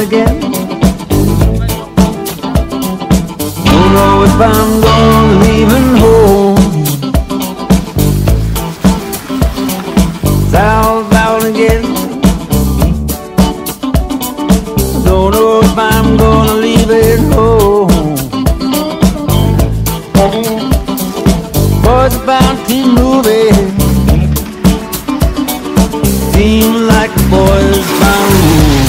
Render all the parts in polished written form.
again. Don't know if I'm gonna leaving home. Southbound again. Don't know if I'm gonna leave it home. Boys about to moving. Seem like the boys bound.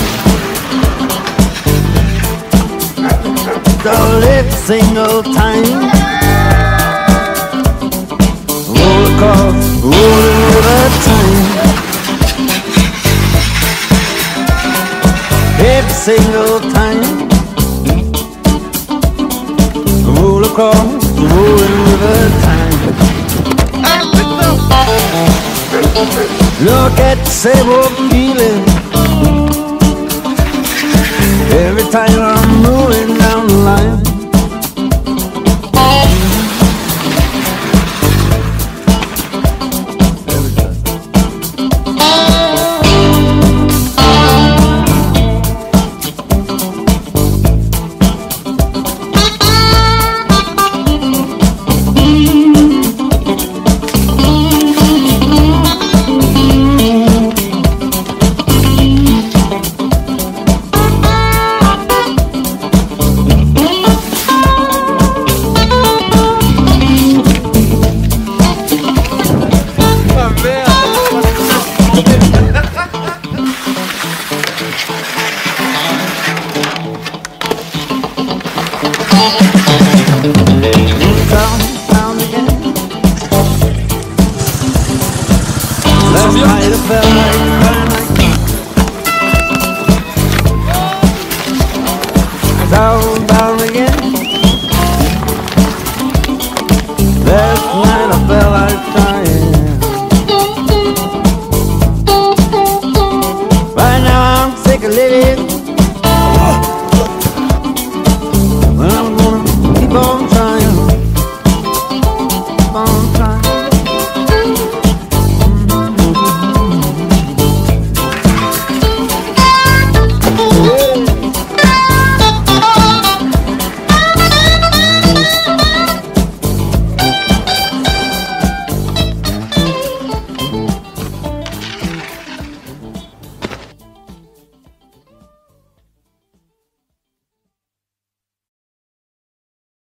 So every single time roll across rolling river time. Every single time roll across rolling river time. Look at the same old feeling every time I'm moving down the line. Last night I felt like crying. Down again. Last night I felt like crying.